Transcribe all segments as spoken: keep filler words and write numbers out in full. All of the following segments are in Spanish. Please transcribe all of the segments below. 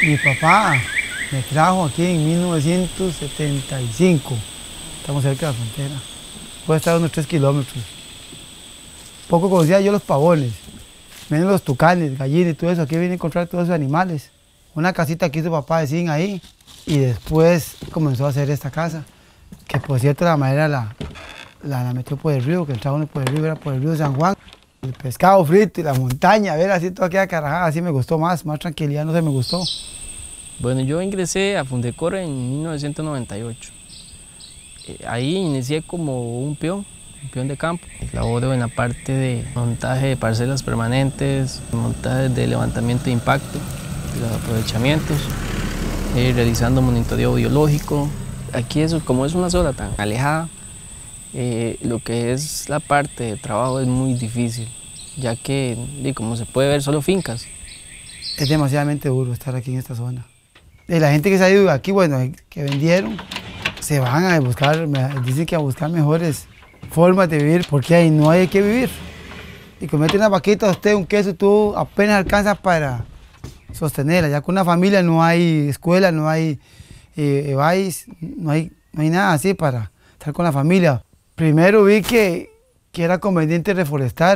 Mi papá me trajo aquí en mil novecientos setenta y cinco. Estamos cerca de la frontera. Puede estar a unos tres kilómetros. Poco conocía yo los pavones, menos los tucanes, gallinas y todo eso. Aquí vine a encontrar todos esos animales. Una casita que hizo papá de zinc ahí. Y después comenzó a hacer esta casa, que por cierto la madera la, la, la metió por el río, que entraba uno por el río, era por el río de San Juan. El pescado frito y la montaña, a ver, así toda aquella carajada, así me gustó más, más tranquilidad no se me gustó. Bueno, yo ingresé a Fundecor en mil novecientos noventa y ocho. Eh, ahí inicié como un peón, un peón de campo. Laboro en la parte de montaje de parcelas permanentes, montaje de levantamiento de impacto, de los aprovechamientos, eh, realizando monitoreo biológico. Aquí eso, como es una zona tan alejada, eh, lo que es la parte de trabajo es muy difícil, ya que, y como se puede ver, solo fincas. Es demasiadamente duro estar aquí en esta zona. Y la gente que se ha ido de aquí, bueno, que vendieron, se van a buscar, dicen que a buscar mejores formas de vivir, porque ahí no hay que vivir. Y comete una vaquita, usted un queso, tú apenas alcanzas para sostenerla. Ya con una familia no hay escuela, no hay eh, vais, no hay, no hay nada así para estar con la familia. Primero vi que, que era conveniente reforestar,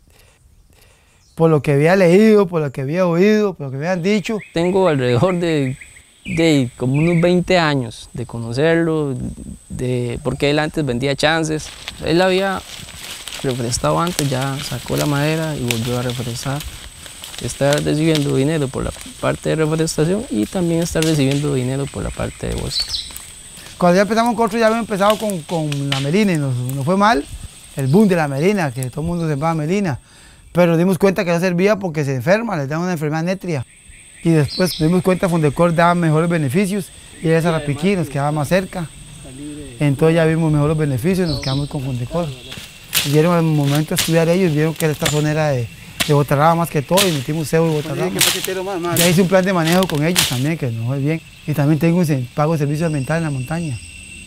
por lo que había leído, por lo que había oído, por lo que me habían dicho. Tengo alrededor de, de como unos veinte años de conocerlo, de, porque él antes vendía chances. Él había reforestado antes, ya sacó la madera y volvió a reforestar. Está recibiendo dinero por la parte de reforestación y también está recibiendo dinero por la parte de bosque. Cuando ya empezamos con otro, ya habíamos empezado con, con la melina y nos, nos fue mal. El boom de la melina, que todo el mundo se va a melina. Pero nos dimos cuenta que no servía porque se enferma, les da una enfermedad nétrea. Y después nos dimos cuenta que Fundecor daba mejores beneficios y era Sarapiquí, nos quedaba más cerca. Entonces ya vimos mejores beneficios y nos quedamos con Fundecor. Y vieron al momento de estudiar ellos, vieron que esta zona era de, de botarrama más que todo y metimos cebo y botarrama. Ya hice un plan de manejo con ellos también, que nos fue bien. Y también tengo un pago de servicio ambiental en la montaña.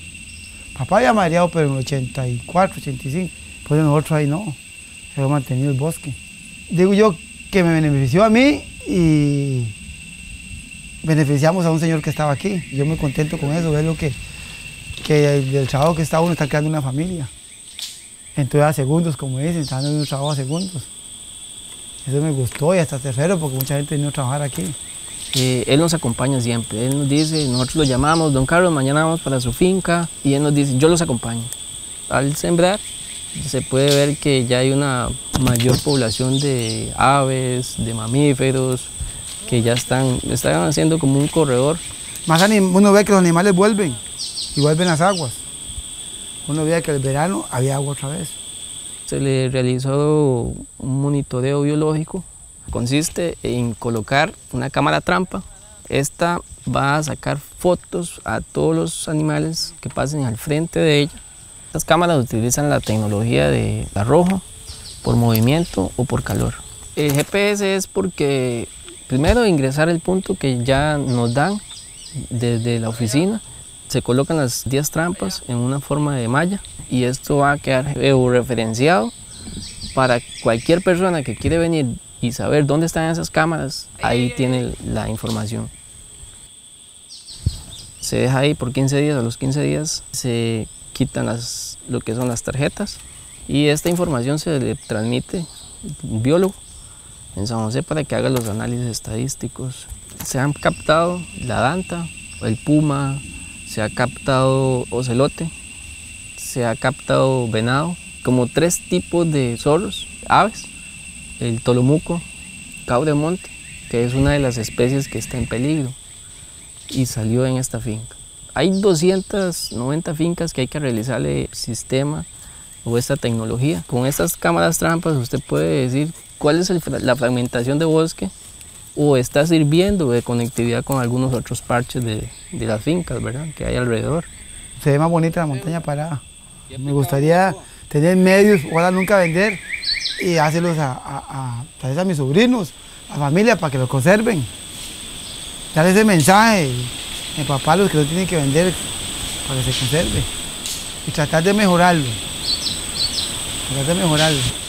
Papá había mareado, pero en el ochenta y cuatro, ochenta y cinco. Pues nosotros ahí no. Se ha mantenido el bosque. Digo yo que me benefició a mí y beneficiamos a un señor que estaba aquí. Yo muy contento con eso, ver lo que, que del trabajo que está uno está creando una familia. Entonces a segundos, como dicen, están dando un trabajo a segundos. Eso me gustó y hasta tercero porque mucha gente vino a trabajar aquí. Eh, él nos acompaña siempre, él nos dice, nosotros lo llamamos, don Carlos, mañana vamos para su finca y él nos dice, yo los acompaño. Al sembrar, se puede ver que ya hay una mayor población de aves, de mamíferos, que ya están, están haciendo como un corredor. Más uno ve que los animales vuelven y vuelven las aguas. Uno ve que el verano había agua otra vez. Se le realizó un monitoreo biológico. Consiste en colocar una cámara trampa. Esta va a sacar fotos a todos los animales que pasen al frente de ella. Estas cámaras utilizan la tecnología de arrojo por movimiento o por calor. El G P S es porque primero ingresar el punto que ya nos dan desde la oficina. Se colocan las diez trampas en una forma de malla y esto va a quedar georreferenciado para cualquier persona que quiere venir y saber dónde están esas cámaras, ahí tiene la información. Se deja ahí por quince días, a los quince días se quitan las, lo que son las tarjetas y esta información se le transmite a un biólogo en San José para que haga los análisis estadísticos. Se han captado la danta, el puma, se ha captado ocelote, se ha captado venado, como tres tipos de zorros, aves, el tolomuco, cabo de monte, que es una de las especies que está en peligro y salió en esta finca. Hay doscientas noventa fincas que hay que realizarle sistema o esta tecnología. Con estas cámaras trampas usted puede decir cuál es el, la fragmentación de bosque o está sirviendo de conectividad con algunos otros parches de, de las fincas, ¿verdad?, que hay alrededor. Se ve más bonita la montaña parada. Me gustaría tener medios, ojalá nunca vender y hacerlos a, a, a, a mis sobrinos, a la familia, para que lo conserven. Dar ese mensaje, mi papá, los que lo tienen que vender para que se conserve y tratar de mejorarlo, tratar de mejorarlo.